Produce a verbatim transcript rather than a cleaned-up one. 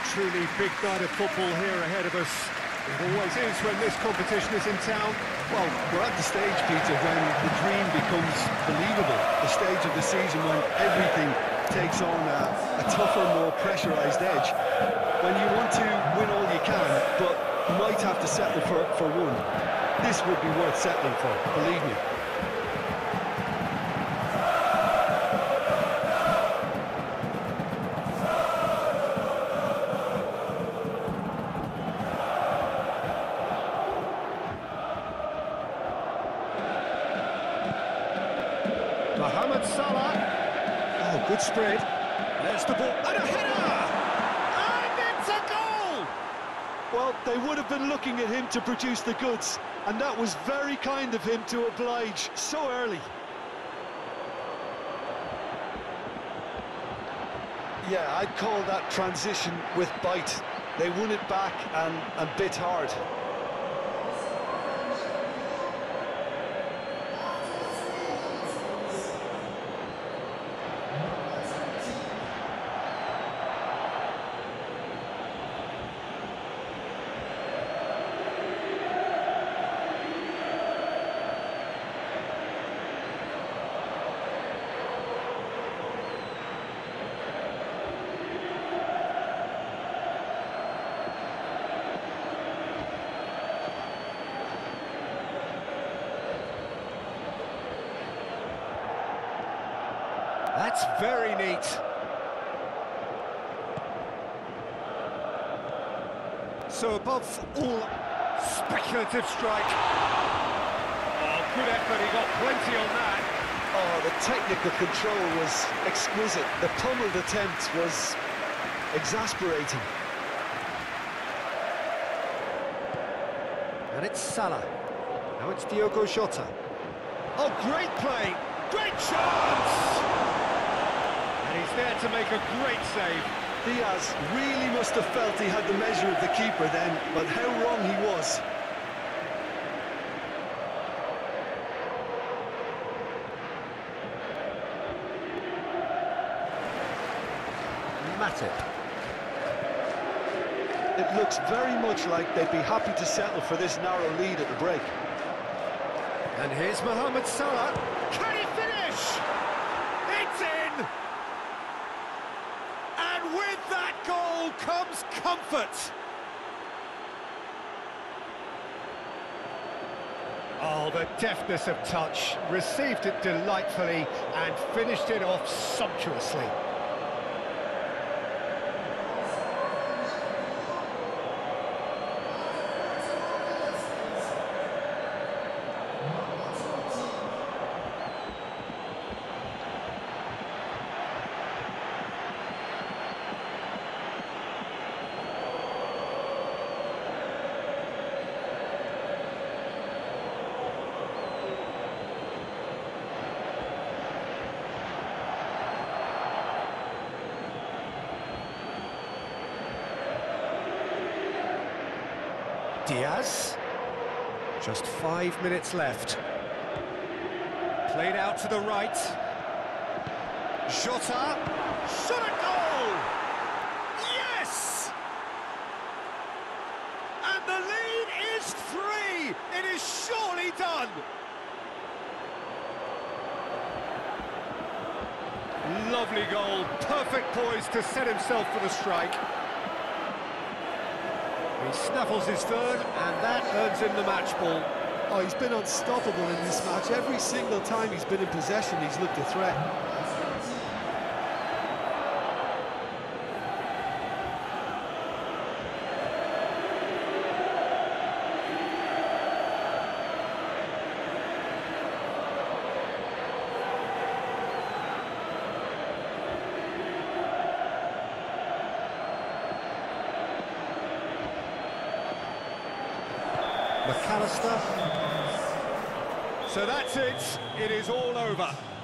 truly big night of football here ahead of us. It always is when this competition is in town. Well, we're at the stage, Peter, when the dream becomes believable. The stage of the season when everything takes on a, a tougher, more pressurised edge. When you want to win all you can, but might have to settle for, for one. This would be worth settling for, believe me. Mohamed Salah. Oh, good spread. There's the ball. And a header! And it's a goal! Well, they would have been looking at him to produce the goods, and that was very kind of him to oblige so early. Yeah, I'd call that transition with bite. They won it back and, and bit hard. That's very neat. So above all, speculative strike. Oh, good effort, he got plenty on that. Oh, the technical control was exquisite. The pummeled attempt was exasperating. And it's Salah. Now it's Diogo Jota. Oh, great play! Great chance! And he's there to make a great save. Diaz really must have felt he had the measure of the keeper then, but how wrong he was. Matip. It looks very much like they'd be happy to settle for this narrow lead at the break. And here's Mohamed Salah. Can he finish? It's in! And with that goal comes comfort. Oh, the deftness of touch. Received it delightfully and finished it off sumptuously. Diaz, just five minutes left. Played out to the right. Jota, shot a goal! Yes! And the lead is three! It is surely done! Lovely goal, perfect poise to set himself for the strike. He snaffles his third, and that earns him the match ball. Oh, he's been unstoppable in this match. Every single time he's been in possession, he's looked a threat. McAllister. So that's it. It is all over.